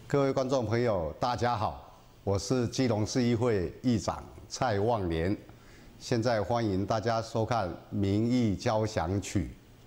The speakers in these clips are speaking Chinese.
各位观众朋友，大家好，我是基隆市议会议长蔡旺年，现在欢迎大家收看《民意交响曲》。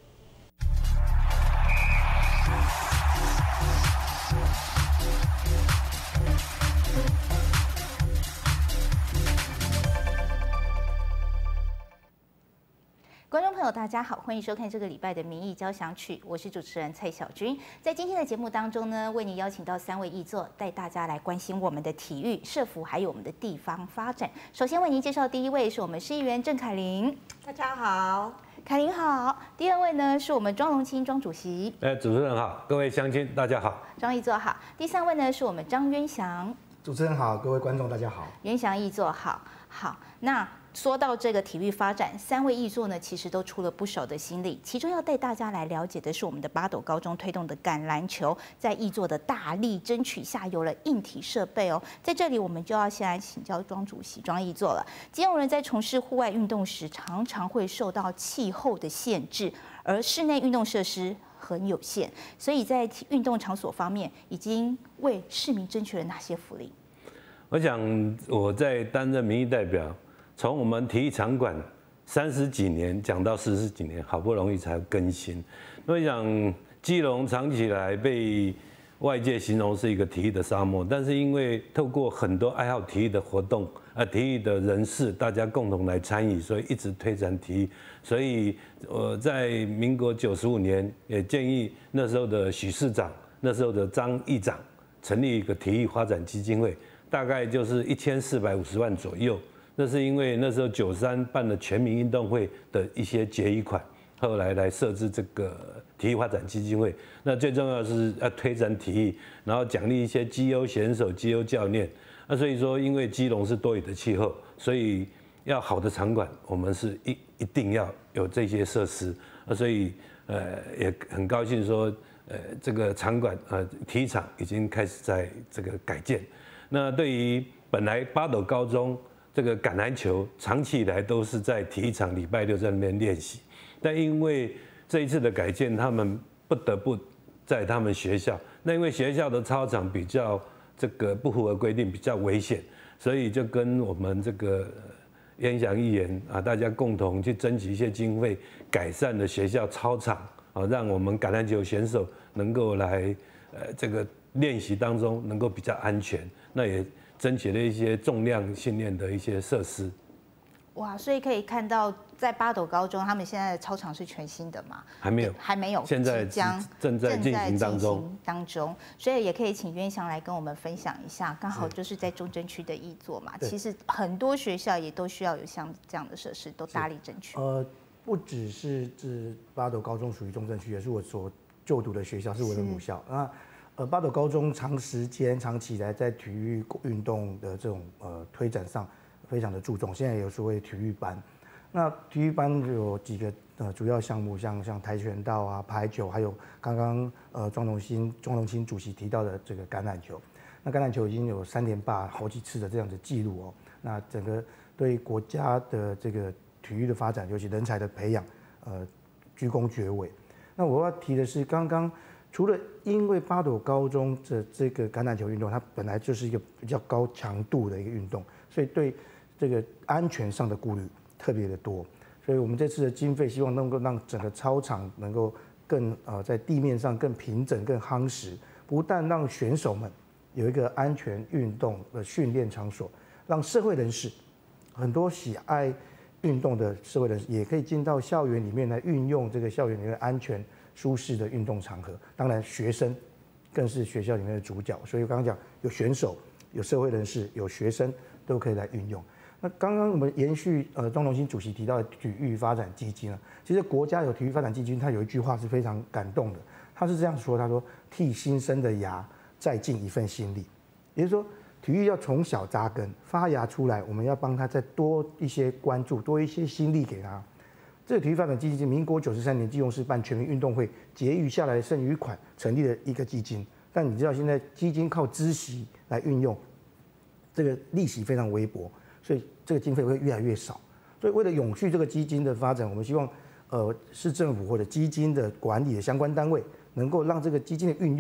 观众朋友，大家好，欢迎收看这个礼拜的民意交响曲，我是主持人蔡小君。在今天的节目当中呢，为您邀请到3位议座，带大家来关心我们的体育、社福，还有我们的地方发展。首先为您介绍第一位是我们市议员郑凯琳， 大家好， 凯琳好。第二位呢是我们庄荣清庄主席， 主持人好，各位乡亲大家好， 庄议座好。第三位呢是我们张渊祥， 主持人好，各位观众大家好， 渊祥议座好。好，那说到这个体育发展，3位议座呢，其实都出了不少的心力。其中要带大家来了解的是我们的八斗高中推动的橄榄球，在议座的大力争取下，有了硬体设备哦。在这里，我们就要先来请教庄主席、庄议座了。基隆人在从事户外运动时，常常会受到气候的限制，而室内运动设施很有限，所以在运动场所方面，已经为市民争取了哪些福利？ 我想我在担任民意代表，从我们体育场馆30几年讲到40几年，好不容易才更新。我想基隆长期以来被外界形容是一个体育的沙漠，但是因为透过很多爱好体育的活动，体育的人士大家共同来参与，所以一直推展体育。所以我在民国95年也建议那时候的许市长、那时候的张议长成立一个体育发展基金会。大概就是1450万左右，那是因为那时候93办了全民运动会的一些结余款，后来来设置这个体育发展基金会。那最重要的是要推展体育，然后奖励一些绩优选手、绩优教练。那所以说，因为基隆是多雨的气候，所以要好的场馆，我们是一定要有这些设施。所以也很高兴说，这个场馆体育场已经开始在这个改建。那对于本来八斗高中这个橄榄球长期以来都是在体育场礼拜六在那边练习，但因为这一次的改建，他们不得不在他们学校。那因为学校的操场比较这个不符合规定，比较危险，所以就跟我们这个渊祥议员大家共同去争取一些经费，改善了学校操场让我们橄榄球选手能够来这个练习当中能够比较安全。那也争取了一些重量训练的一些设施。 哇，所以可以看到，在八斗高中，他们现在的操场是全新的嘛？ 还没有， 还没有， 现在正在进行当中。 所以也可以请渊祥来跟我们分享一下，刚好就是在中正区的议座嘛。其实很多学校也都需要有像这样的设施，都大力争取。 不只是八斗高中属于中正区，也是我所就读的学校，是我的母校。八斗高中长期以来在体育运动的这种推展上非常的注重，现在有所谓体育班。那体育班有几个主要项目，像跆拳道排球，还有刚刚庄荣清主席提到的这个橄榄球。那橄榄球已经有3连霸好几次的这样的记录哦。那整个对国家的这个体育的发展，尤其人才的培养，居功厥伟。那我要提的是刚刚。除了因为八斗高中的这个橄榄球运动，它本来就是一个比较高强度的一个运动，所以对这个安全上的顾虑特别的多。所以我们这次的经费希望能够让整个操场能够更在地面上更平整、更夯实，不但让选手们有一个安全运动的训练场所，让社会人士很多喜爱运动的社会人士也可以进到校园里面来运用这个校园里面安全舒适的运动场合，当然学生更是学校里面的主角。所以我刚刚讲有选手、有社会人士、有学生都可以来运用。那刚刚我们延续庄荣清主席提到的体育发展基金其实国家有体育发展基金，它有一句话是非常感动的，他是这样说：他说替新生的芽再尽一份心力，也就是说体育要从小扎根发芽出来，我们要帮他再多一些关注，多一些心力给他。这个体育发展基金，民国93年基隆市办全民运动会结余下来的剩余款成立了一个基金，但你知道现在基金靠孳息来运用，这个利息非常微薄，所以这个经费会越来越少。所以为了永续这个基金的发展，我们希望市政府或者基金的管理的相关单位能够让这个基金的运用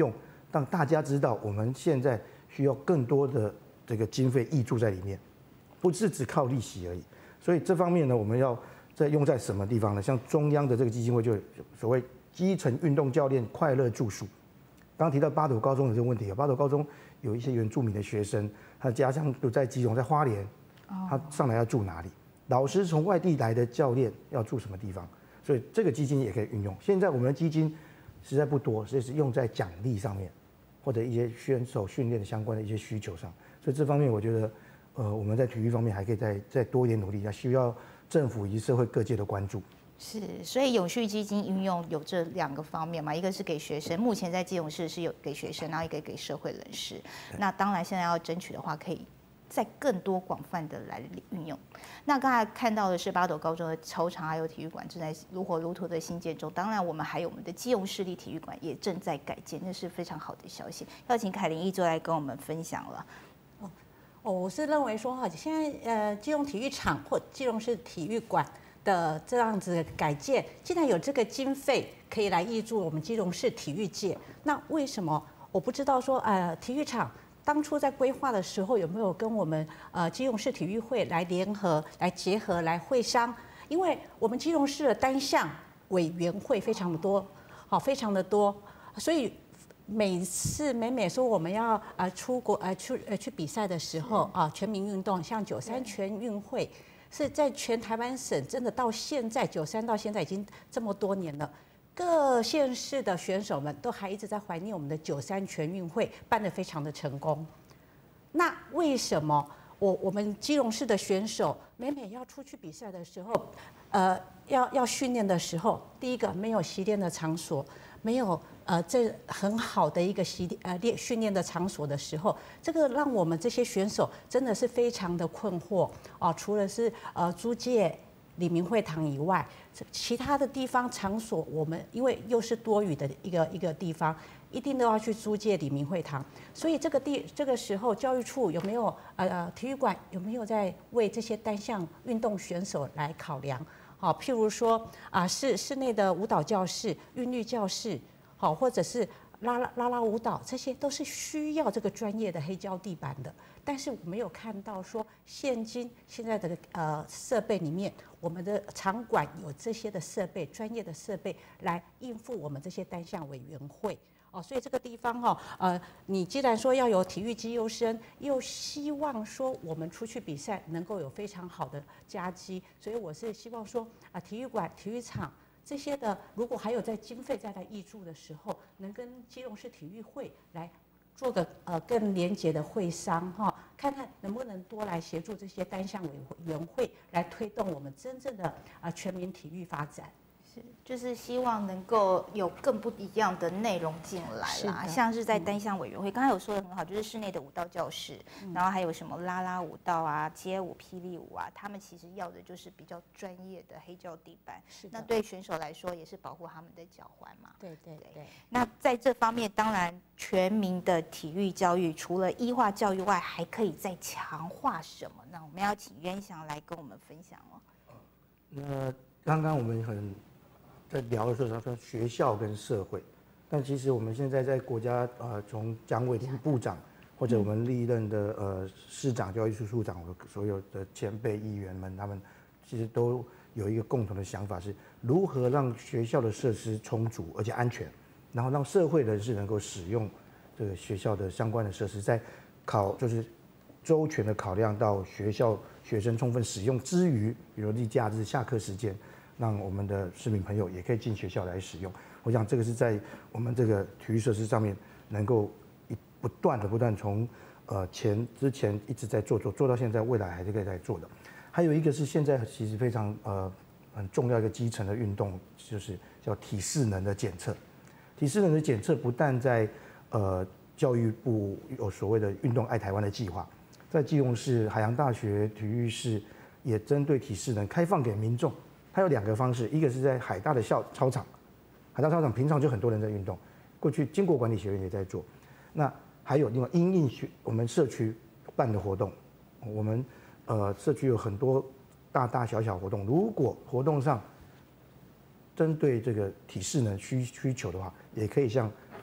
让大家知道我们现在需要更多的这个经费挹注在里面，不是只靠利息而已。所以这方面呢，我们要用在什么地方呢？像中央的这个基金会就有所谓基层运动教练快乐住宿。刚刚提到八斗高中有这个问题，八斗高中有一些原住民的学生，他的家乡都在基隆，在花莲，他上来要住哪里？老师从外地来的教练要住什么地方？所以这个基金也可以运用。现在我们的基金实在不多，所以是用在奖励上面，或者一些选手训练相关的一些需求上。所以这方面我觉得，我们在体育方面还可以再多一点努力，要需要政府以及社会各界的关注。 是，所以永续基金运用有这2个方面嘛，一个是给学生，目前在基隆市是有给学生，然后一个给社会人士。那当然现在要争取的话，可以再更多广泛的来运用。那刚才看到的是八斗高中的操场还有体育馆正在如火如荼的兴建中，当然我们还有我们的基隆市立体育馆也正在改建，那是非常好的消息。要请凯琳议座来跟我们分享了。 我是认为说哈，现在基隆体育场或基隆市体育馆的这样子的改建，既然有这个经费可以来挹注我们基隆市体育界，那为什么我不知道说体育场当初在规划的时候有没有跟我们基隆市体育会来联合、来结合、来会商？因为我们基隆市的单项委员会非常的多，非常的多，所以每说我们要出国去比赛的时候全民运动，像93全运会是在全台湾省，真的到现在93到现在已经这么多年了。各县市的选手们都还一直在怀念我们的93全运会办得非常的成功。那为什么我们基隆市的选手每要出去比赛的时候，要训练的时候，第一个没有习练的场所，没有这很好的一个训练的场所的时候，这个让我们这些选手真的是非常的困惑除了是租借李明会堂以外，其他的地方场所，我们因为又是多余的一个地方，一定都要去租借李明会堂。所以这个时候，教育处有没有体育馆有没有在为这些单项运动选手来考量？譬如说室内的舞蹈教室、韵律教室，或者是拉舞蹈，这些都是需要这个专业的黑胶地板的。但是我没有看到说现在的设备里面，我们的场馆有这些的设备，专业的设备来应付我们这些单项委员会。所以这个地方你既然说要有体育基优生，又希望说我们出去比赛能够有非常好的佳绩，所以我是希望说体育馆、体育场这些的，如果还有在经费再来挹注的时候，能跟基隆市体育会来做个更连结的会商看看能不能多来协助这些单项委员会来推动我们真正的全民体育发展。 是，就是希望能够有更不一样的内容进来啦，像是在单项委员会，刚才有说的很好，就是室内的舞蹈教室，然后还有什么拉舞蹈街舞、霹雳舞他们其实要的就是比较专业的黑胶地板，那对选手来说也是保护他们的脚踝嘛。 对。 那在这方面，当然全民的体育教育除了医化教育外，还可以再强化什么？那我们要请渊翔来跟我们分享哦。 那刚刚我们在聊的时候，他说学校跟社会，但其实我们现在在国家从蒋伟霆部长或者我们历任的市长、教育处处长，所有的前辈议员们，他们其实都有一个共同的想法，是如何让学校的设施充足而且安全，然后让社会人士能够使用这个学校的相关的设施，在就是周全的考量到学校学生充分使用之余，比如例假日、下课时间，让我们的市民朋友也可以进学校来使用。我想这个是在我们这个体育设施上面能够不断从之前一直在做到现在，未来还是可以在做的。还有一个是现在其实非常很重要一个基层的运动，就是叫体适能的检测。体适能的检测不但在教育部有所谓的运动爱台湾的计划，在基隆市海洋大学体育室也针对体适能开放给民众。它有2个方式，一个是在海大的操场，海大操场平常就很多人在运动，过去经国管理学院也在做。那还有另外因应我们社区办的活动，我们社区有很多大小活动，如果活动上针对这个体适能需求的话，也可以向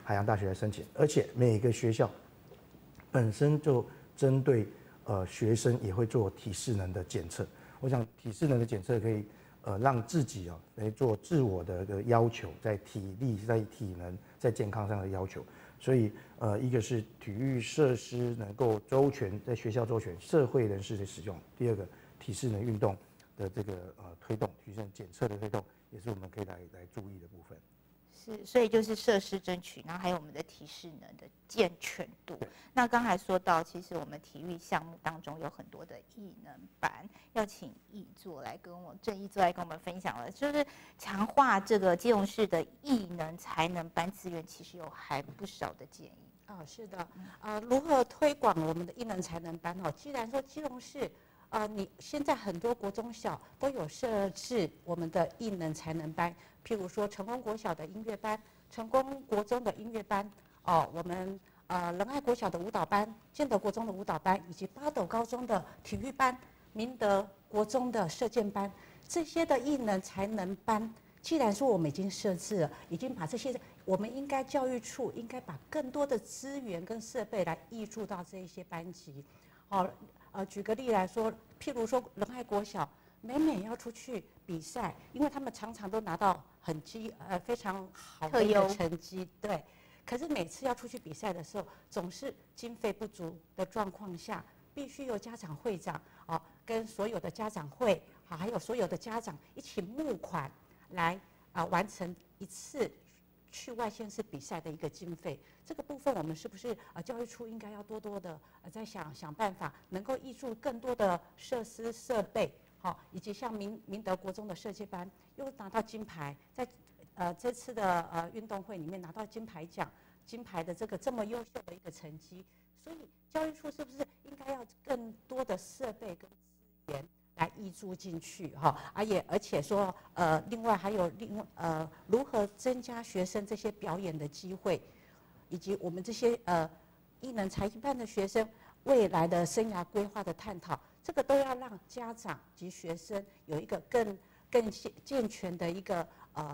海洋大学来申请，而且每个学校本身就针对学生也会做体适能的检测。我想体适能的检测可以让自己来做自我的一个要求，在体力、在体能、在健康上的要求。所以一个是体育设施能够周全，在学校周全，社会人士的使用；第二个体适能运动的这个推动，体适能检测的推动，也是我们可以来注意的部分。 是，所以就是设施争取，然后还有我们的体适能的健全度。那刚才说到，其实我们体育项目当中有很多的艺能班，要请郑义座来跟我们分享了，就是强化这个基隆市的艺能才能班资源，其实有还不少的建议。 是的，如何推广我们的艺能才能班？既然说基隆市你现在很多国中小都有设置我们的艺能才能班，譬如说成功国小的音乐班、成功国中的音乐班，我们仁爱国小的舞蹈班、建德国中的舞蹈班，以及八斗高中的体育班、明德国中的射箭班，这些的艺能才能班，既然说我们已经设置了，已经把这些，我们应该教育处应该把更多的资源跟设备来挹注到这一些班级，举个例来说，譬如说仁爱国小，每要出去比赛，因为他们常常都拿到非常好的一个成绩，对。可是每次要出去比赛的时候，总是经费不足的状况下，必须由家长会长跟所有的家长会还有所有的家长一起募款来完成一次去外县市比赛的一个经费，这个部分我们是不是教育处应该要多多的在想办法，能够挹注更多的设施设备，以及像明德国中的射箭班又拿到金牌，在这次的运动会里面拿到金牌奖，金牌的这么优秀的一个成绩，所以教育处是不是应该要更多的设备跟资源来挹注进去而且说另外还有如何增加学生这些表演的机会，以及我们这些艺能才艺班的学生未来的生涯规划的探讨，这个都要让家长及学生有一个更健全的一个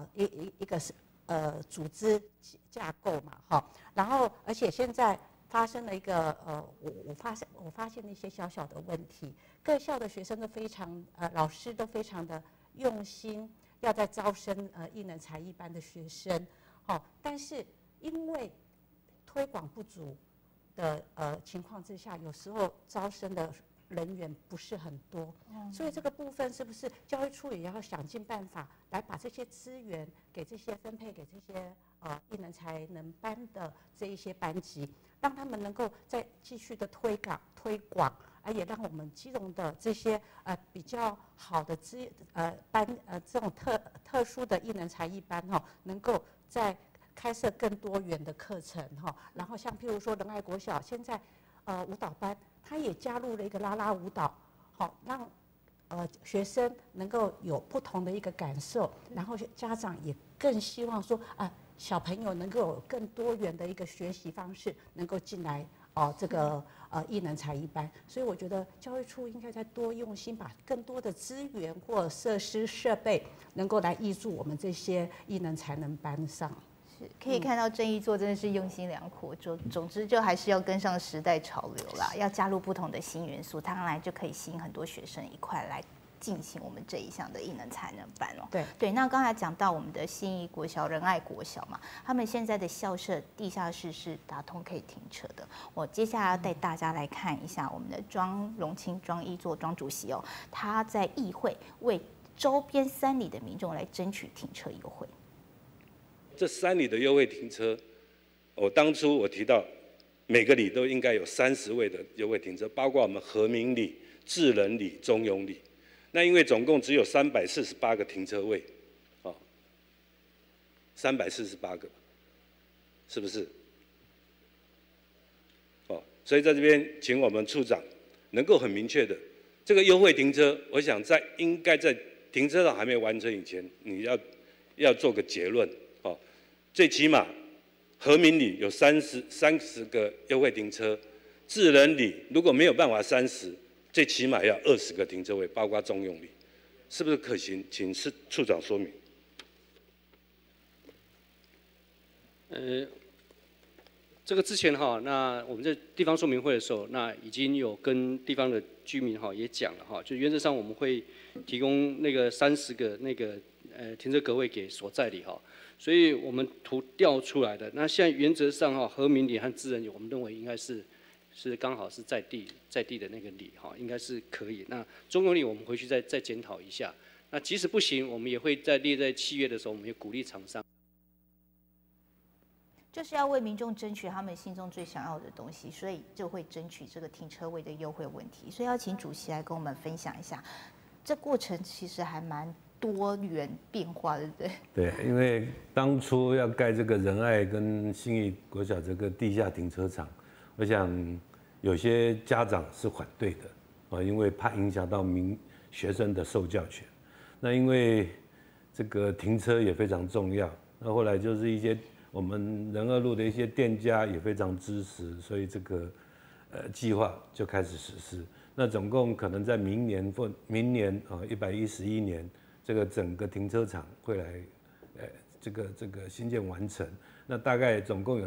组织架构嘛然后而且现在发生了一个我发现了一些小小的问题，各校的学生都非常老师都非常的用心，要在招生艺能才艺班的学生，但是因为推广不足的情况之下，有时候招生的人员不是很多，所以这个部分是不是教育处也要想尽办法来把这些资源分配给这些艺能才能班的这一些班级，让他们能够再继续的推广，也让我们基隆的这些比较好的这种特殊的艺能才艺班能够在开设更多元的课程然后像譬如说仁爱国小现在舞蹈班，他也加入了一个啦啦舞蹈，让学生能够有不同的一个感受，然后家长也更希望说小朋友能够有更多元的一个学习方式，能够进来这个艺能才艺班，所以我觉得教育处应该再多用心，把更多的资源或设施设备能够来挹注我们这些艺能才能班上。 可以看到郑义座真的是用心良苦，总之就还是要跟上时代潮流啦，要加入不同的新元素，当然就可以吸引很多学生一块来进行我们这一项的艺能才能班对，那刚才讲到我们的信义国小、仁爱国小嘛，他们现在的校舍地下室是打通可以停车的。我接下来要带大家来看一下我们的庄荣清庄义座庄主席他在议会为周边3里的民众来争取停车优惠。 这3里的优惠停车，当初我提到每个里都应该有30位的优惠停车，包括我们和民里、智仁里、中永里。那因为总共只有348个停车位，348个，是不是？所以在这边请我们处长能够很明确的，这个优惠停车，我想应该在停车场还没完成以前，你要做个结论。最起码和民里有30个优惠停车，智仁里如果没有办法30，最起码要20个停车位，包括中永里，是不是可行？请处长说明。 这个之前哈，那我们在地方说明会的时候，那已经有跟地方的居民哈也讲了哈，就原则上我们会提供那个30个那个停车格位给所在里哈，所以我们图调出来的，那现在原则上哈，和民里和自然里，我们认为应该是刚好是在地的那个里哈，应该是可以。那中永里我们回去再检讨一下，那即使不行，我们也会在列在7月的时候，我们也鼓励厂商。 就是要为民众争取他们心中最想要的东西，所以就会争取这个停车位的优惠问题。所以要请主席来跟我们分享一下，这过程其实还蛮多元变化，对不对？ 对，因为当初要盖这个仁爱跟信义国小这个地下停车场，我想有些家长是反对的啊，因为怕影响到学生的受教权。那因为这个停车也非常重要，那后来就是一些我们仁爱路的一些店家也非常支持，所以这个计划就开始实施。那总共可能在明年啊111年，这个整个停车场会来这个新建完成。那大概总共有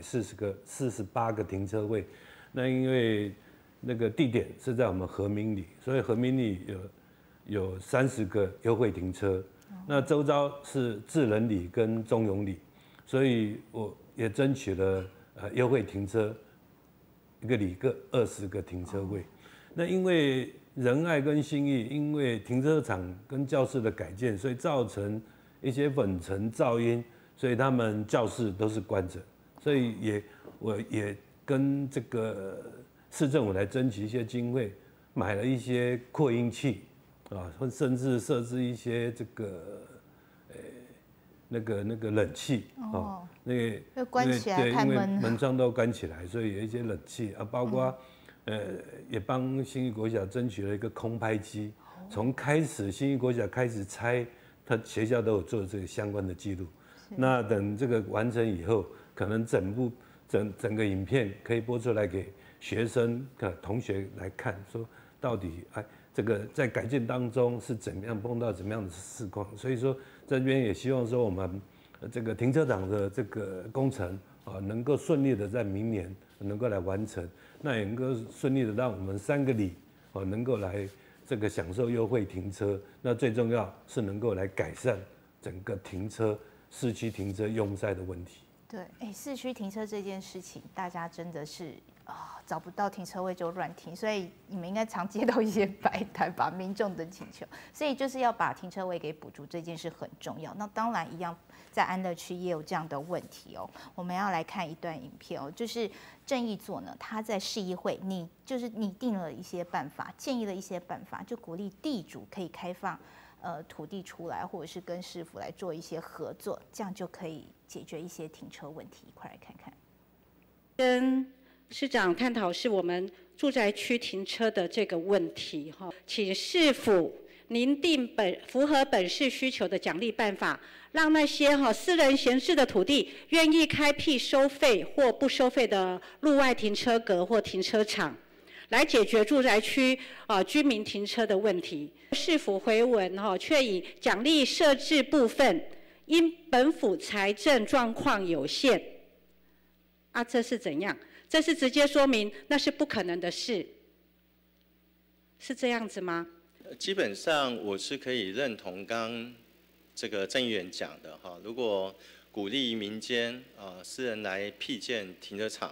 48个停车位。那因为那个地点是在我们和民里，所以和民里有30个优惠停车。那周遭是智仁里跟中永里。所以我也争取了优惠停车，一个里各20个停车位。那因为仁爱跟信义，因为停车场跟教室的改建，所以造成一些粉尘噪音，所以他们教室都是关着。所以我也跟这个市政府来争取一些经费，买了一些扩音器啊，甚至设置一些这个。那个冷气哦，那个关起来太闷了， 因为门窗都关起来，所以有一些冷气啊，包括也帮信义国小争取了一个空拍机。从开始信义国小开始拆，他学校都有做这个相关的记录。那等这个完成以后，可能整个影片可以播出来给学生同学来看，说到底这个在改建当中是怎么样碰到怎么样的事况，所以说这边也希望说我们这个停车场的这个工程啊，能够顺利的在明年能够来完成，那也能够顺利的让我们3个里啊能够来这个享受优惠停车，那最重要是能够来改善整个市区停车拥塞的问题。 对，市区停车这件事情，大家真的是找不到停车位就乱停，所以你们应该常接到一些摆摊把民众的请求，所以就是要把停车位给补足，这件事很重要。那当然一样，在安乐区也有这样的问题哦。我们要来看一段影片哦，就是正义座呢，他在市议会拟定了一些办法，建议了一些办法，就鼓励地主可以开放土地出来，或者是跟市府来做一些合作，这样就可以解决一些停车问题。一块来看看。 跟市长探讨是我们住宅区停车的这个问题哈，请市府拟定符合本市需求的奖励办法，让那些私人闲置的土地愿意开辟收费或不收费的路外停车格或停车场，来解决住宅区居民停车的问题。市府回文却以奖励设置部分因本府财政状况有限，这是怎样？这是直接说明那是不可能的事，是这样子吗？ 基本上我是可以认同刚这个郑议员讲的哈，如果鼓励民间私人来辟建停车场，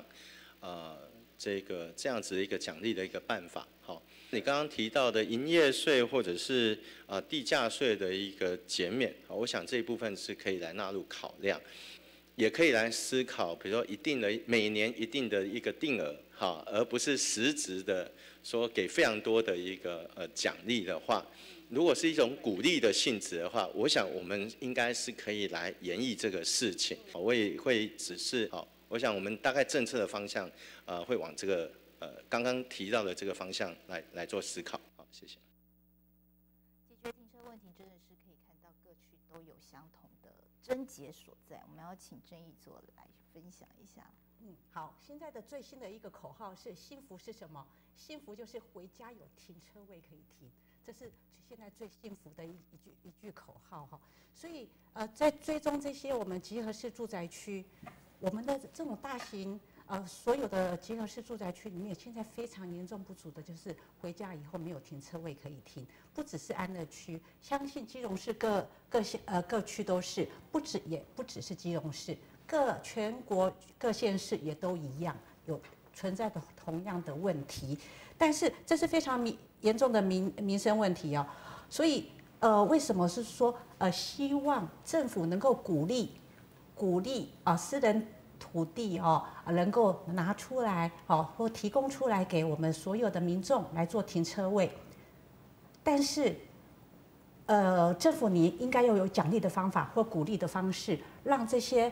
这样子的一个奖励的一个办法。好，你刚刚提到的营业税或者是地价税的一个减免，我想这一部分是可以来纳入考量。也可以来思考，比如说每年一定的一个定额，哈，而不是实质的说给非常多的一个奖励的话，如果是一种鼓励的性质的话，我想我们应该是可以来研议这个事情。我也会指示，我想我们大概政策的方向，会往这个刚刚提到的这个方向来做思考。好，谢谢。 解决停车问题真的是可以看到各区都有相同的症结所在，我们要请郑议座来分享一下。 好，现在的最新的一个口号是幸福是什么？幸福就是回家有停车位可以停，这是现在最幸福的一句口号哈。所以在追踪这些我们集合式住宅区， 我们的这种大型所有的集合式住宅区里面，现在非常严重不足的就是回家以后没有停车位可以停，不只是安乐区，相信基隆市各区都是，不只是基隆市，全国各县市也都一样有存在的同样的问题，但是这是非常严重的民生问题哦，所以为什么是说希望政府能够鼓励私人土地能够拿出来或提供出来给我们所有的民众来做停车位，但是政府你应该要有奖励的方法或鼓励的方式，让这些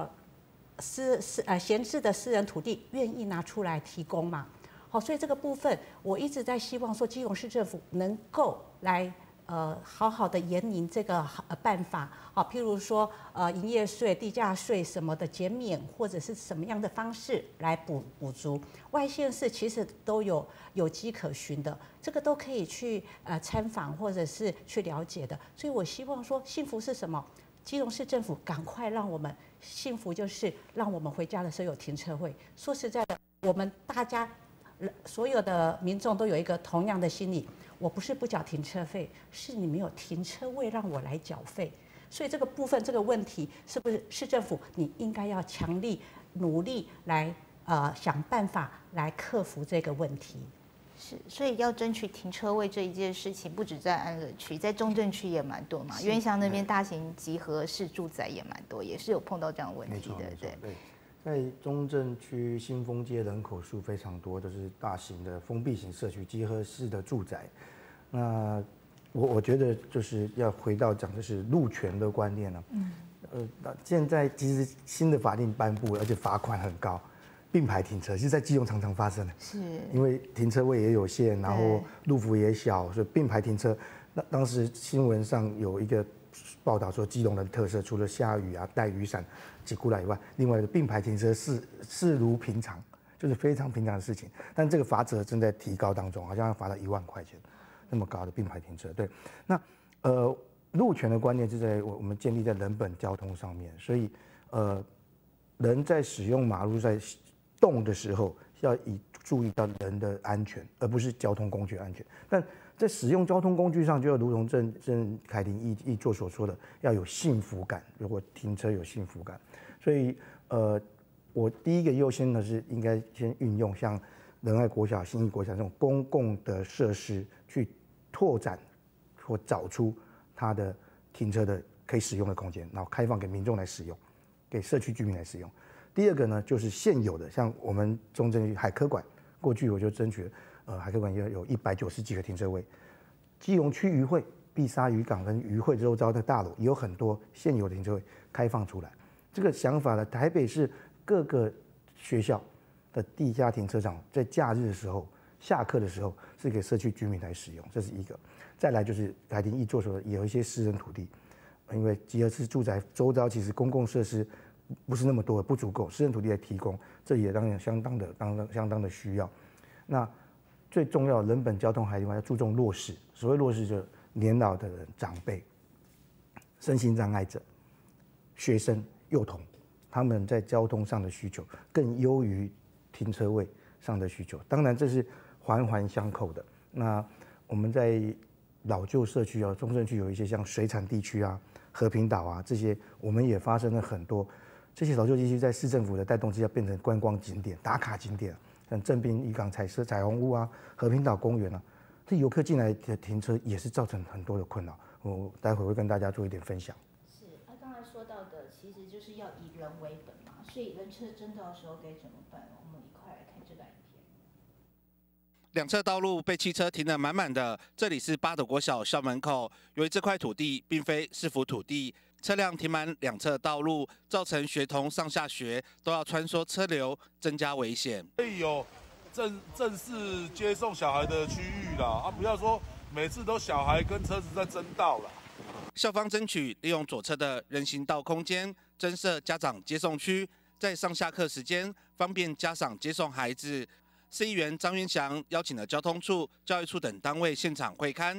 闲置的私人土地愿意拿出来提供嘛。好，所以这个部分我一直在希望说，基隆市政府能够来好好的研拟这个办法，譬如说营业税、地价税什么的减免，或者是什么样的方式来补足。外县市其实都有迹可循的，这个都可以去参访或者是去了解的。所以我希望说，幸福是什么？基隆市政府赶快让我们幸福，就是让我们回家的时候有停车位。说实在的，我们大家所有的民众都有一个同样的心理。我不是不缴停车费，是你没有停车位让我来缴费，所以这个部分这个问题是不是市政府你应该要强力努力来想办法来克服这个问题？ 是，所以要争取停车位这一件事情，不止在安乐区，在中正区也蛮多嘛。原乡那边大型集合式住宅也蛮多，也是有碰到这样的问题的，对。 在中正区新丰街人口数非常多，都是大型的封闭型社区集合式的住宅。那我觉得就是要回到讲就是路权的观念了。现在其实新的法令颁布，而且罚款很高，并排停车，其实在基隆常常发生的。是，因为停车位也有限，然后路幅也小，所以并排停车。那当时新闻上有一个报道说，基隆的特色除了下雨带雨伞挤过来以外，另外的并排停车视如平常，就是非常平常的事情。但这个罚则正在提高当中，好像要罚到1万块钱，那么高的并排停车。对，那路权的观念是在我们建立在人本交通上面，所以人在使用马路在动的时候，要注意到人的安全，而不是交通工具安全。但在使用交通工具上，就要如同郑凯婷议座所说的，要有幸福感。如果停车有幸福感，所以我第一个优先的是应该先运用像仁爱国小、信义国小这种公共的设施去拓展或找出它的停车的可以使用的空间，然后开放给民众来使用，给社区居民来使用。第二个呢，就是现有的，像我们中正区海科馆，过去我就争取海科馆有190几个停车位，基隆区渔会、碧沙渔港跟渔会周遭的大楼也有很多现有的停车位开放出来。这个想法呢，台北市各个学校的地下停车场在假日的时候、下课的时候是给社区居民来使用，这是一个。再来就是凯婷议座说的，也有一些私人土地，因为集合式住宅周遭其实公共设施不是那么多，不足够，私人土地来提供，这也当然相当的需要。那最重要，人本交通还另外要注重弱势。所谓弱势，就是年老的人、长辈、身心障碍者、学生、幼童，他们在交通上的需求更优于停车位上的需求。当然，这是环环相扣的。那我们在老旧社区中正区有一些像水产地区和平岛这些，我们也发生了很多这些老旧地区在市政府的带动之下变成观光景点、打卡景点。像正滨渔港彩虹屋和平岛公园这游客进来的停车也是造成很多的困扰。我待会会跟大家做一点分享。 是，刚才说到的其实就是要以人为本嘛，所以人车争道的时候该怎么办？我们一块来看这段影片。 两侧道路被汽车停得满满的，这里是八斗国小校门口。由于这块土地并非市府土地，车辆停满两侧道路，造成学童上下学都要穿梭车流，增加危险。 可以有正式接送小孩的区域啦，不要说每次都小孩跟车子在争道啦。 校方争取利用左侧的人行道空间，增设家长接送区，在上下课时间方便家长接送孩子。市议员张元祥邀请了交通处、教育处等单位现场会勘，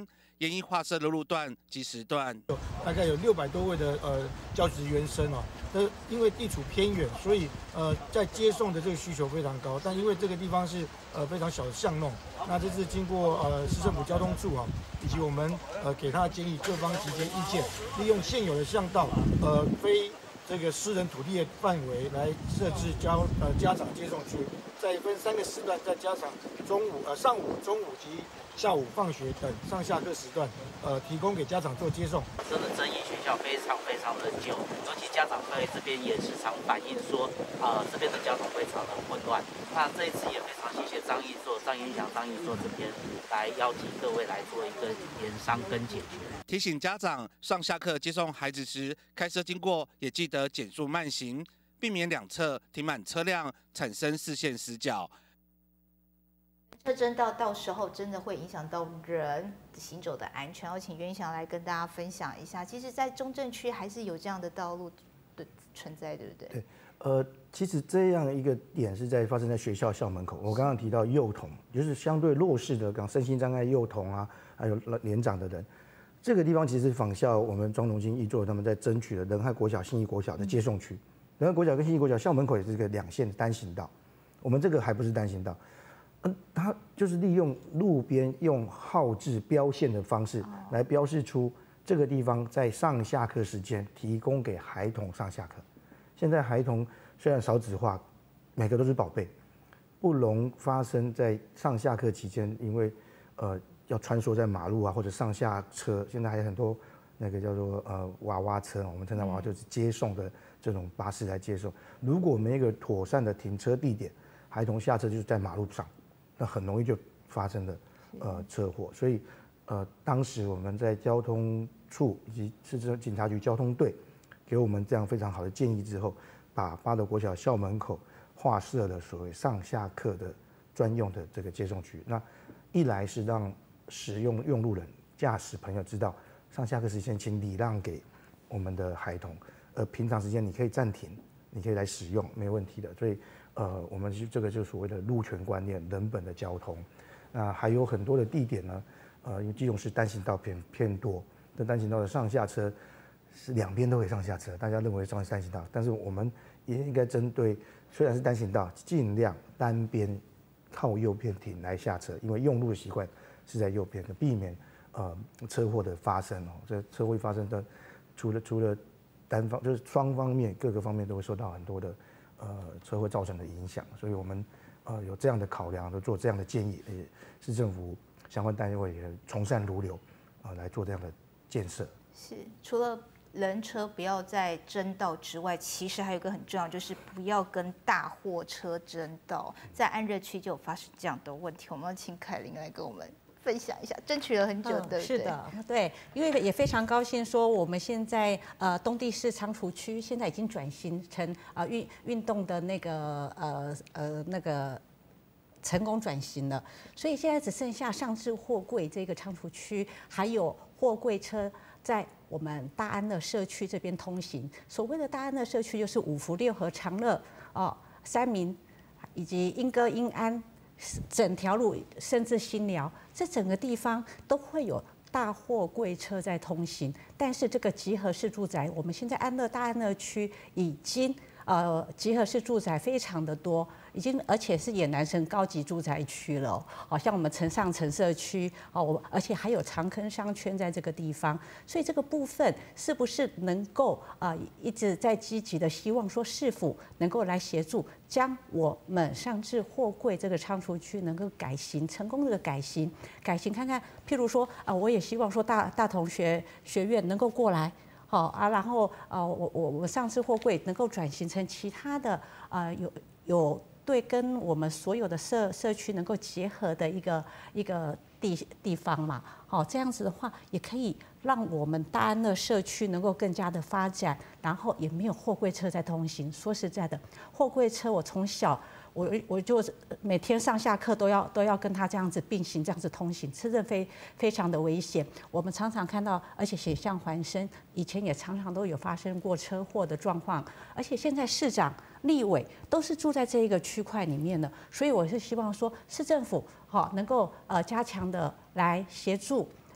研议划设的路段及时段， 大概有600多位的教职员生哦。因为地处偏远，所以在接送的这个需求非常高。但因为这个地方是非常小的巷弄，那这次经过市政府交通处啊，以及我们给他的建议，各方集结意见，利用现有的巷道非这个私人土地的范围来设置家长接送区，再分3个时段，在家长上午、中午及下午放学等上下课时段，提供给家长做接送。 真的争议学校非常的久，尤其家长会这边也时常反映说，这边的交通非常的混乱。那这一次也非常谢谢张议座这边来邀请各位来做一个研商跟解决。 提醒家长上下课接送孩子时，开车经过也记得减速慢行，避免两侧停满车辆，产生视线死角。 车争道到时候真的会影响到人行走的安全，我请袁翔来跟大家分享一下。其实，在中正区还是有这样的道路的存在，对不对？ 对，其实这样一个点是发生在学校校门口。我刚刚提到幼童，就是相对弱势的，身心障碍幼童啊，还有年长的人。这个地方其实仿效我们庄荣金议座他们在争取的仁爱国小、信义国小的接送区。仁爱国小跟信义国小校门口也是一个2线的单行道，我们这个还不是单行道。它就是利用路边用号志标线的方式来标示出这个地方在上下课时间提供给孩童上下课。现在孩童虽然少子化，每个都是宝贝，不容发生在上下课期间，因为要穿梭在马路啊或者上下车，现在还有很多那个叫做娃娃车，我们称它娃娃就是接送的这种巴士来接送。如果没有一个妥善的停车地点，孩童下车就是在马路上。那很容易就发生了车祸，所以当时我们在交通处以及市政警察局交通队给我们这样非常好的建议之后，把八斗国小校门口划设了所谓上下课的专用的这个接送区。那一来是让用路人驾驶朋友知道上下课时间请礼让给我们的孩童，平常时间你可以暂停，你可以来使用，没有问题的。所以我们这个就是所谓的路权观念、人本的交通。那还有很多的地点呢，因为基隆市单行道偏多，这单行道的上下车是2边都可以上下车，大家认为上单行道，但是我们也应该针对虽然是单行道，尽量单边靠右边停来下车，因为用路的习惯是在右边的，避免车祸的发生哦。这车祸发生的除了单方，就是双方面各个方面都会受到很多的车会造成的影响，所以我们有这样的考量，做这样的建议，也市政府相关单位也从善如流，来做这样的建设。是， 除了人车不要在争道之外，其实还有一个很重要，就是不要跟大货车争道。在安热区就有发生这样的问题，我们要请凯琳来跟我们分享一下，争取了很久，对不对？ 是的，对，因为也非常高兴说，我们现在东帝市仓储区现在已经转型成运动的那个成功转型了，所以现在只剩下上至货柜这个仓储区，还有货柜车在我们大安乐社区这边通行。所谓的大安乐社区就是五福、六合、长乐、三民以及莺歌、莺安。整条路甚至新寮，这整个地方都会有大货柜车在通行。但是这个集合式住宅，我们现在大安乐区已经集合式住宅非常的多，已经而且是也南城高级住宅区了。好像我们城上城社区而且还有长坑商圈在这个地方，所以这个部分是不是能够一直在积极的希望说市府能够来协助，将我们上至货柜这个仓储区能够改型成功的改型看看，譬如说我也希望说大同学院能够过来。然后我上次货柜能够转型成其他的有对跟我们所有的社区能够结合的一个地方嘛，这样子的话也可以让我们大安乐社区能够更加的发展，然后也没有货柜车在通行。说实在的，货柜车我从小。我就每天上下课都要跟他这样子并行，这样子通行，真的非常的危险。我们常常看到，而且险象环生，以前也常常都有发生过车祸的状况。而且现在市长、立委都是住在这一个区块里面的，所以我是希望说，市政府能够加强的来协助。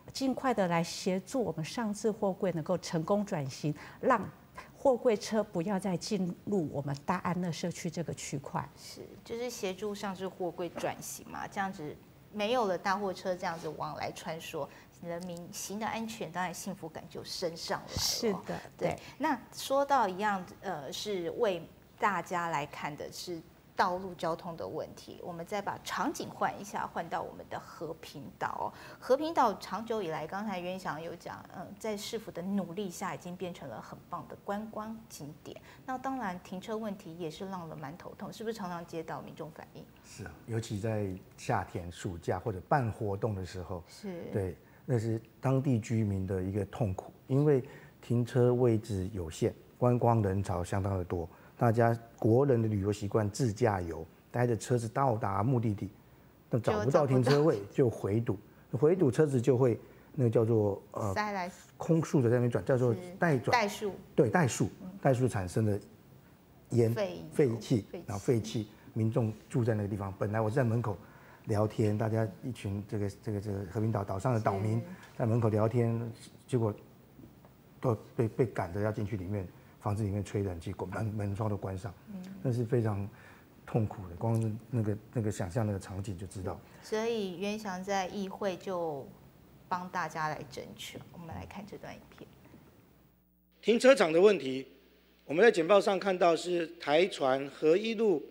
尽快的来协助我们上市货柜能够成功转型，让货柜车不要再进入我们大安乐社区这个区块。 是，就是协助上市货柜转型嘛，这样子没有了大货车这样子往来穿梭，人民行的安全，当然幸福感就升上来了。 是的， 对。那说到一样，是为大家来看的是道路交通的问题，我们再把场景换一下，换到我们的和平岛。和平岛长久以来，刚才袁翔有讲，在市府的努力下，已经变成了很棒的观光景点。那当然，停车问题也是让人蛮头痛，是不是常常接到民众反映？ 是啊，尤其在夏天、暑假或者办活动的时候， 是对，那是当地居民的一个痛苦，因为停车位置有限，观光人潮相当的多。大家国人的旅游习惯自驾游，带着车子到达目的地，那找不到停车位就回堵，回堵车子就会那个叫做塞来空速的在那边转，叫做怠速，对，怠速产生的烟废气，然后废气，民众住在那个地方，本来我是在门口聊天，大家一群这个和平岛岛上的岛民在门口聊天，结果都被赶着要进去里面。房子里面吹冷气，门窗都关上，那是非常痛苦的。光是那个想象那个场景就知道。 所以袁翔在议会就帮大家来争取。我们来看这段影片。 停车场的问题，我们在简报上看到是台船和一路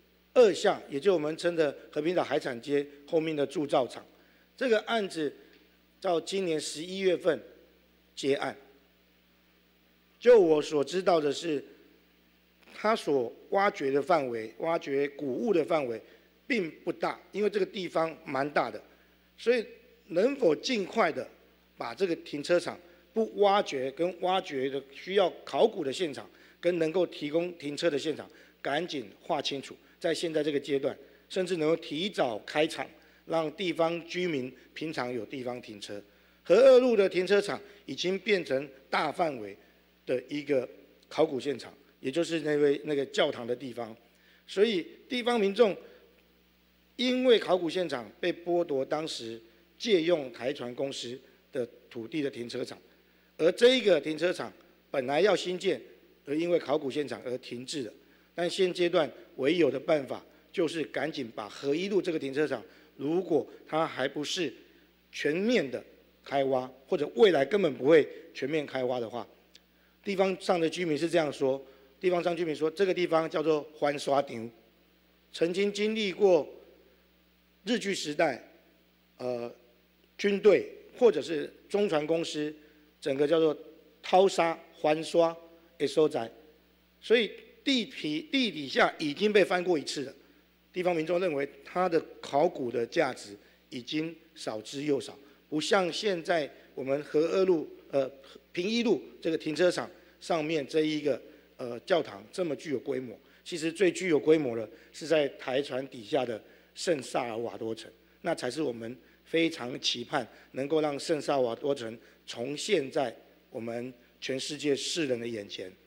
2巷，也就我们称的和平岛海产街后面的铸造厂。这个案子到今年11月份结案。就我所知道的是，他所挖掘的范围、挖掘古物的范围并不大，因为这个地方蛮大的，所以能否尽快的把这个停车场不挖掘跟挖掘的需要考古的现场，跟能够提供停车的现场，赶紧划清楚，在现在这个阶段，甚至能够提早开场，让地方居民平常有地方停车。和2路的停车场已经变成大范围的一个考古现场，也就是那个教堂的地方，所以地方民众因为考古现场被剥夺当时借用台船公司的土地的停车场，而这一个停车场本来要新建，而因为考古现场而停滞的。但现阶段唯有的办法就是赶紧把和一路这个停车场，如果它还不是全面的开挖，或者未来根本不会全面开挖的话，地方上的居民是这样说，地方上居民说，这个地方叫做番刷场，曾经经历过日据时代，军队或者是中船公司，整个叫做掏沙番刷的所在，所以地底下已经被翻过一次了。地方民众认为它的考古的价值已经少之又少，不像现在我们和2路平一路这个停车场上面这一个教堂这么具有规模。其实最具有规模的是在台船底下的圣萨尔瓦多城，那才是我们非常期盼能够让圣萨尔瓦多城重现在我们全世界世人的眼前。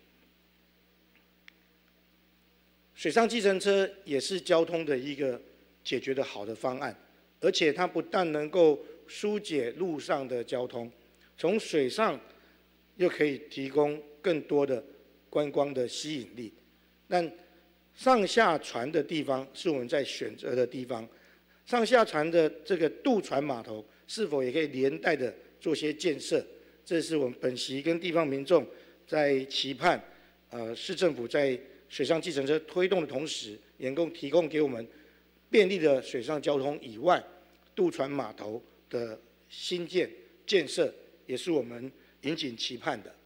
水上计程车也是交通的一个解决的好的方案，而且它不但能够疏解路上的交通，从水上又可以提供更多的观光的吸引力。但上下船的地方是我们在选择的地方，上下船的这个渡船码头是否也可以连带的做些建设？这是我们本席跟地方民众在期盼，市政府在水上计程车推动的同时，也能够提供给我们便利的水上交通以外，渡船码头的新建设，也是我们引颈期盼的。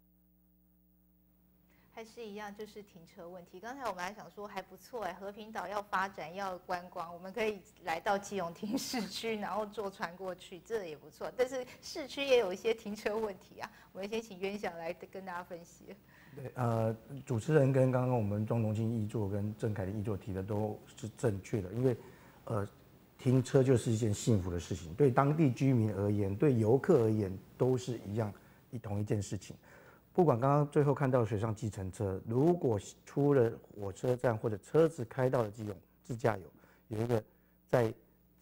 还是一样，就是停车问题。刚才我们还想说还不错和平岛要发展要观光，我们可以来到基隆亭市区，然后坐船过去，这也不错。但是市区也有一些停车问题啊，我们先请渊翔来跟大家分析。 对，主持人跟刚刚我们庄荣清议座跟郑凯的议座提的都是正确的，因为停车就是一件幸福的事情，对当地居民而言，对游客而言都是同一件事情。不管刚刚最后看到水上计程车，如果出了火车站或者车子开到了基隆自驾游，有一个在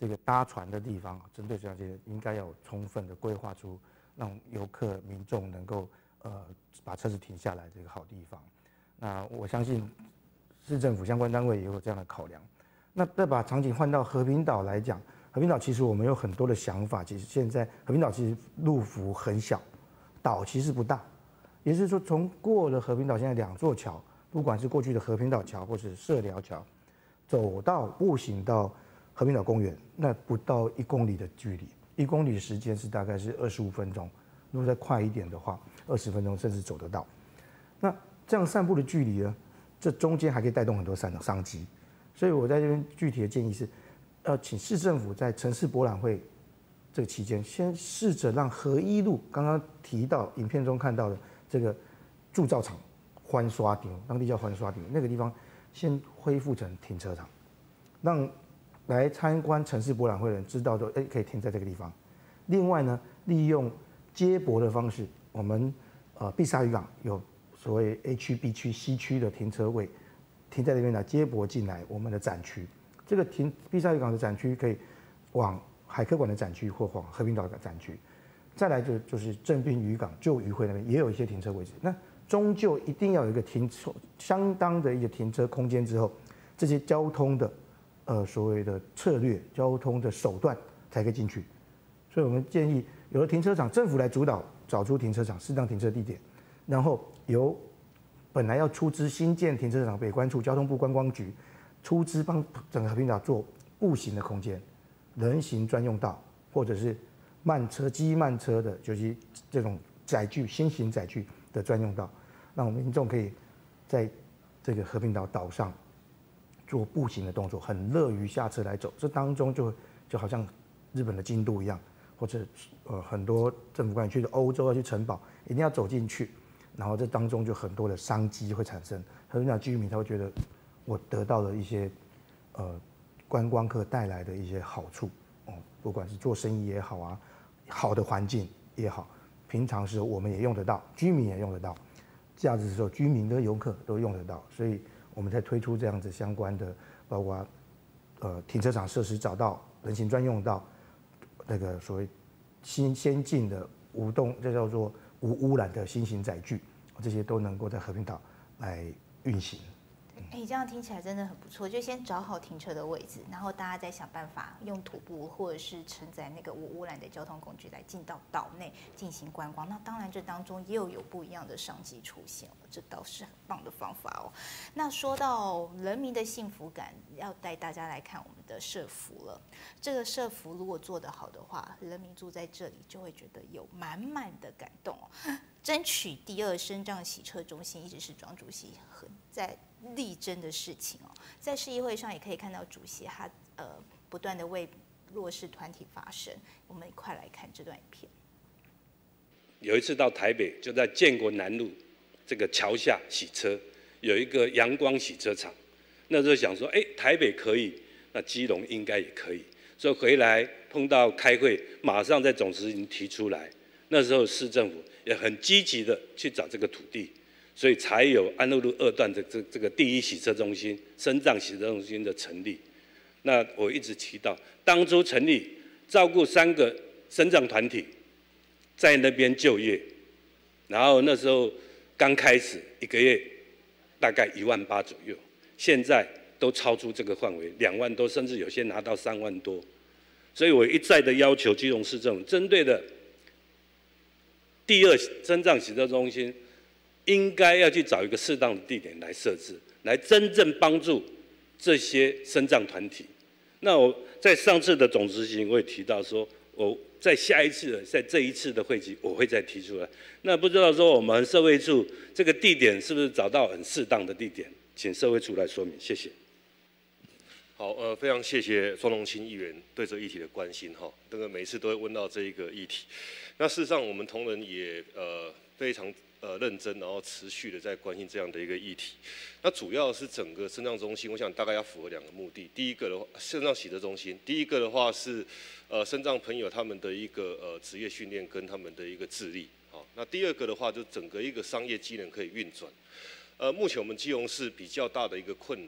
这个搭船的地方，针对这样这些，应该要有充分的规划出让游客民众能够把车子停下来这个好地方。那我相信市政府相关单位也有这样的考量。那再把场景换到和平岛来讲，和平岛其实我们有很多的想法。其实现在和平岛其实路幅很小，岛其实不大，也就是说从过了和平岛现在2座桥，不管是过去的和平岛桥或是社寮桥，走到步行到和平岛公园，那不到1公里的距离，1公里的时间是大概是25分钟，如果再快一点的话，20分钟甚至走得到。那这样散步的距离呢，这中间还可以带动很多商机。所以我在这边具体的建议是，要请市政府在城市博览会这个期间，先试着让和一路刚刚提到影片中看到的这个铸造厂欢刷顶，当地叫欢刷顶，那个地方先恢复成停车场，让来参观城市博览会的人知道说，可以停在这个地方。另外呢，利用接驳的方式，我们碧沙渔港有所谓 A 区、B 区、C 区的停车位。停在那边来接驳进来我们的展区，这个碧沙渔港的展区可以往海科馆的展区或往和平岛的展区，再来就是正滨渔港旧渔会那边也有一些停车位置。那终究一定要有一个相当的一个停车空间之后，这些交通的所谓的策略、交通的手段才可以进去。所以我们建议有了停车场，政府来主导找出停车场适当停车地点，然后由本来要出资新建停车场，北关处交通部观光局出资帮整个和平岛做步行的空间、人行专用道，或者是机慢车的，就是这种载具新型载具的专用道，让民众可以在这个和平岛岛上做步行的动作，很乐于下车来走。这当中就好像日本的京都一样，或者很多政府官员去的欧洲要去城堡，一定要走进去。然后这当中就很多的商机会产生，和平岛居民他会觉得我得到了一些观光客带来的一些好处不管是做生意也好啊，好的环境也好，平常时我们也用得到，居民也用得到，假日的时候居民跟游客都用得到，所以我们才推出这样子相关的，包括停车场设施找到人行专用道，那个所谓先进的这叫做无污染的新型载具，这些都能够在和平岛来运行。 这样听起来真的很不错。就先找好停车的位置，然后大家再想办法用徒步或者是承载那个无污染的交通工具来进到岛内进行观光。那当然，这当中又有不一样的商机出现了，这倒是很棒的方法哦。那说到人民的幸福感，要带大家来看我们的社福了。这个社福如果做得好的话，人民住在这里就会觉得有满满的感动哦。争取第2身障洗车中心一直是庄主席在力争的事情哦。在市议会上也可以看到主席他不断的为弱势团体发声。我们一块来看这段影片。 有一次到台北，就在建国南路这个桥下洗车，有一个阳光洗车场。那时候想说，台北可以，那基隆应该也可以。所以回来碰到开会，马上在总执行提出来。那时候市政府也很积极的去找这个土地，所以才有安乐路2段的这个第1洗车中心、身障洗车中心的成立。那我一直提到，当初成立照顾3个身障团体，在那边就业，然后那时候刚开始1个月大概18000左右，现在都超出这个范围，2万多，甚至有些拿到3万多。所以我一再的要求基隆市政府针对的第2身障洗车中心，应该要去找一个适当的地点来设置，来真正帮助这些身障团体。那我在上次的总执行我也提到说，我在这一次的会期我会再提出来。那不知道说我们社会处这个地点是不是找到很适当的地点，请社会处来说明，谢谢。 好，非常谢谢庄荣清议员对这个议题的关心哈，这个每次都会问到这一个议题。那事实上，我们同仁也非常认真，然后持续的在关心这样的一个议题。那主要是整个身障中心，我想大概要符合2个目的。第一个的话，身障洗车中心，第一个的话是身障朋友他们的一个职业训练跟他们的一个智力。好，那第2个的话，就整个一个商业机能可以运转。目前我们基隆市比较大的一个困难。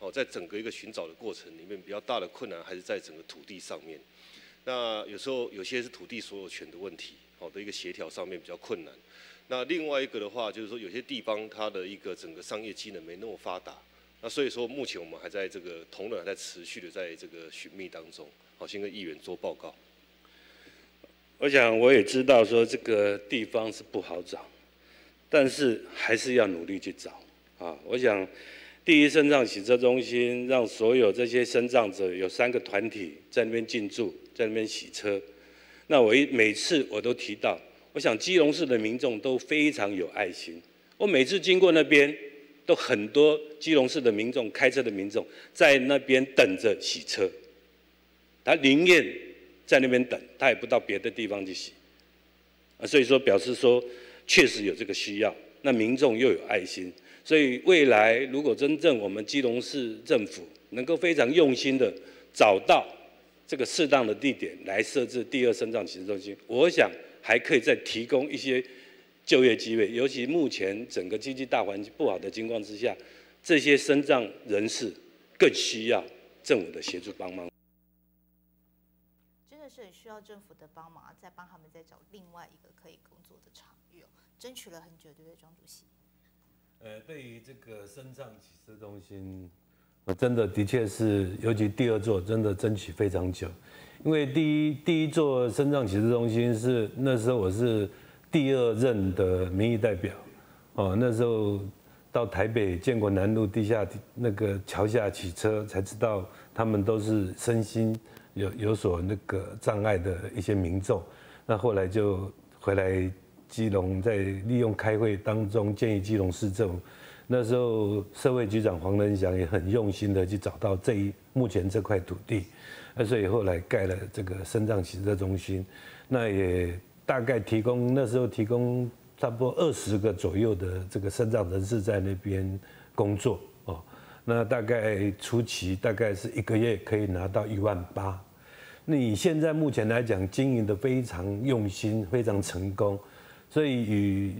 在整个一个寻找的过程里面，比较大的困难还是在整个土地上面。那有时候有些是土地所有权的问题，的一个协调上面比较困难。那另外一个的话，就是说有些地方它的一个整个商业机能没那么发达，那所以说目前我们还在这个同仁还在持续的在这个寻觅当中。好，先跟议员做报告。 我想我也知道说这个地方是不好找，但是还是要努力去找啊。我想第一身障洗车中心让所有这些身障者有3个团体在那边进驻，在那边洗车。那每次我都提到，我想基隆市的民众都非常有爱心。我每次经过那边，都很多基隆市的民众开车的民众在那边等着洗车，他宁愿在那边等，他也不到别的地方去洗，所以说表示说确实有这个需要，那民众又有爱心，所以未来如果真正我们基隆市政府能够非常用心的找到这个适当的地点来设置第2身障洗车中心，我想还可以再提供一些就业机会，尤其目前整个经济大环境不好的情况之下，这些身障人士更需要政府的协助帮忙。 真的是很需要政府的帮忙，再帮他们再找另外一个可以工作的场域哦，争取了很久，对不对，庄主席？ 对于这个身障洗车中心，真的的确是，尤其第2座真的争取非常久，因为第一座身障洗车中心是那时候我是第2任的民意代表，那时候到台北建国南路地下那个桥下洗车，才知道他们都是身心有所那个障碍的一些民众，那后来就回来基隆，在利用开会当中建议基隆市政府，那时候社会局长黄仁祥也很用心的去找到目前这块土地，所以后来盖了这个身障洗车中心，那也大概那时候提供差不多20个左右的这个身障人士在那边工作哦。那大概初期大概是1个月可以拿到18000。那你现在目前来讲经营的非常用心，非常成功，所以以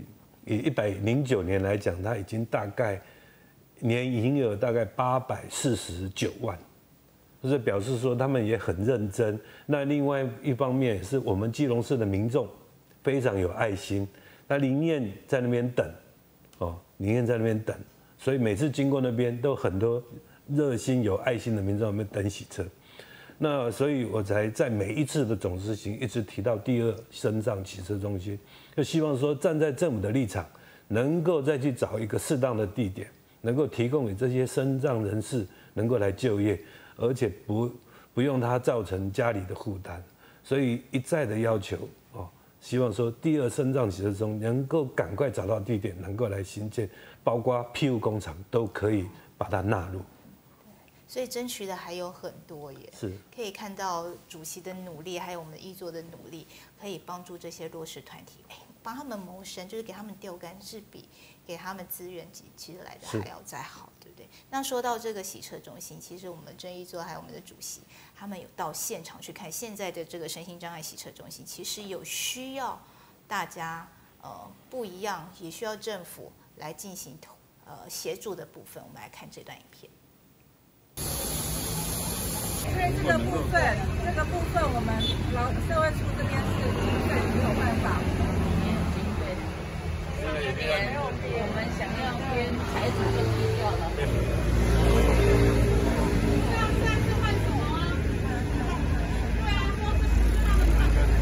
109年来讲，它已经大概年营业额大概849万，就是表示说他们也很认真。那另外一方面也是我们基隆市的民众非常有爱心，他宁愿在那边等，宁愿在那边等，所以每次经过那边都很多热心有爱心的民众在那边等洗车。那所以我才在每一次的总执行一直提到第2身障洗车中心，就希望说站在政府的立场，能够再去找一个适当的地点，能够提供给这些身障人士能够来就业，而且不用他造成家里的负担，所以一再的要求希望说第2身障洗车中能够赶快找到地点，能够来新建，包括庇护工厂都可以把它纳入。 所以争取的还有很多耶， 是可以看到主席的努力，还有我们的议座的努力，可以帮助这些弱势团体，帮他们谋生，就是给他们钓竿制笔，给他们资源，其实来的还要再好，对不对？那说到这个洗车中心，其实我们正议座还有我们的主席，他们有到现场去看现在的这个身心障碍洗车中心，其实有需要大家不一样，也需要政府来进行协助的部分，我们来看这段影片。 因为这个部分我们社会处这边是经费没有办法，今年我们想要捐财产就低掉了。这样算是为什么啊？对啊，说是他们赚的。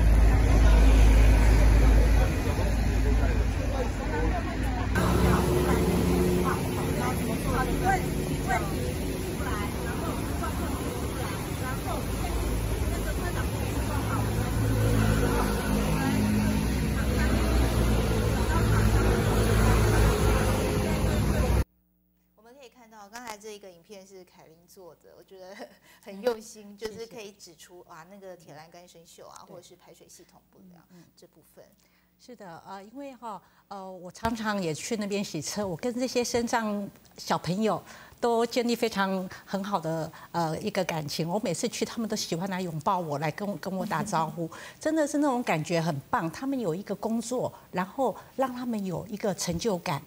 刚才这个影片是凯琳做的，我觉得很用心，就是可以指出那个铁栏杆生锈或者是排水系统不良这部分。 是的，因为我常常也去那边洗车，我跟这些身障小朋友都建立非常很好的一个感情。我每次去，他们都喜欢来拥抱我，来跟我打招呼，真的是那种感觉很棒。他们有一个工作，然后让他们有一个成就感。